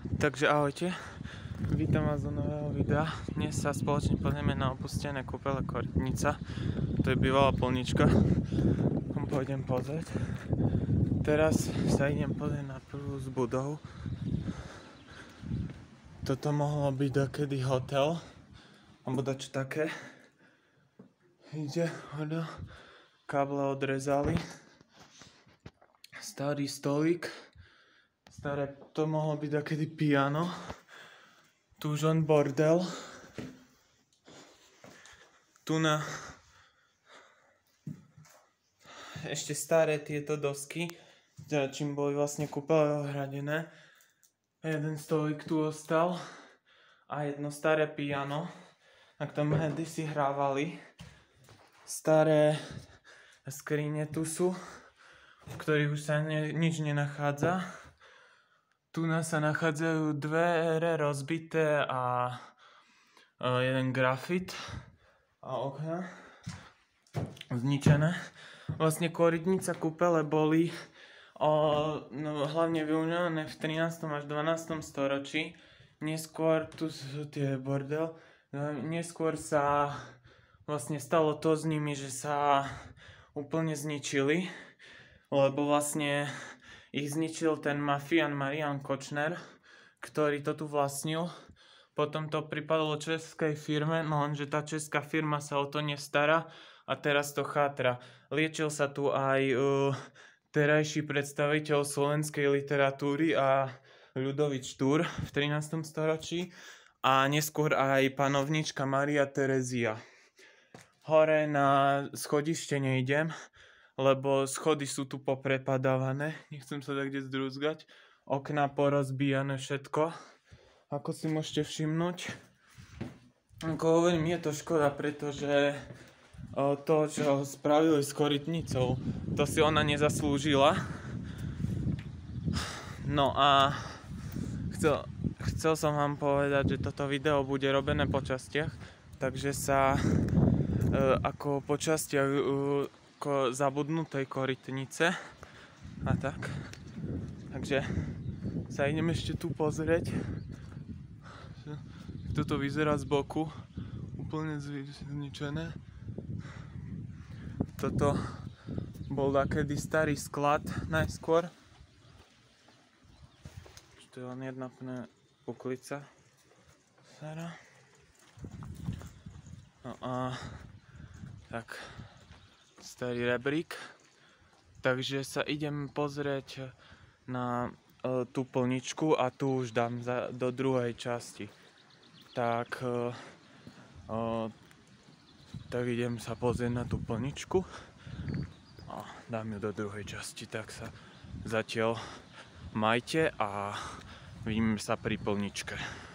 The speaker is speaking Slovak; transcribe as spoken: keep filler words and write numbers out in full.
Takže ahojte, vítam vás do nového videa. Dnes sa spoločne pozrieme na opustené kúpele Korytnica. To je bývalá polnička, tam pôjdem pozrieť. Teraz sa idem pozrieť na prvú z budov. Toto mohlo byť dokedy hotel, alebo dačo také. Ide, hodo, káble odrezali. Starý stolík. Staré, to mohlo byť takedy piano. Tu už on bordel. Tu na... Ešte staré tieto dosky, čím boli vlastne kúpele ohradené. Jeden stolík tu ostal a jedno staré piano, na ktorom hedy si hrávali. Staré skrine tu sú, v ktorých už sa ne, nič nenachádza. Tu nás sa nachádzajú dvere rozbité a uh, jeden grafit a okna zničené. Vlastne Korytnica kúpele boli uh, no, hlavne využívané v trinástom až dvanástom storočí. Neskôr, tu sú tie bordel, no, neskôr sa vlastne stalo to s nimi, že sa úplne zničili, lebo vlastne ich zničil ten mafián Marian Kočner, ktorý to tu vlastnil. Potom to pripadlo českej firme, no lenže tá česká firma sa o to nestará a teraz to chátra. Liečil sa tu aj uh, terajší predstaviteľ slovenskej literatúry a Ľudovít Štúr v trinástom storočí a neskôr aj panovnička Mária Terezia. Hore na schodište nejdem, lebo schody sú tu poprepadávané, nechcem sa tak kde zdrúzgať. Okná porozbíjane všetko, ako si môžete všimnúť. Ako hovorím, je to škoda, pretože to, čo spravili s Korytnicou, to si ona nezaslúžila. No a chcel, chcel som vám povedať, že toto video bude robené po častiach, takže sa e, ako po častiach e, ako zabudnutej Korytnice a tak. Takže sa idem ešte tu pozrieť. Toto vyzerá z boku úplne zničené. Toto bol takedy starý sklad najskôr. To je len jedna puklica. No a tak starý rebrík. Takže sa idem pozrieť na e, tú plničku a tu už dám za, do druhej časti. Tak, e, e, tak idem sa pozrieť na tú plničku a dám ju do druhej časti. Tak sa zatiaľ majte a vidíme sa pri plničke.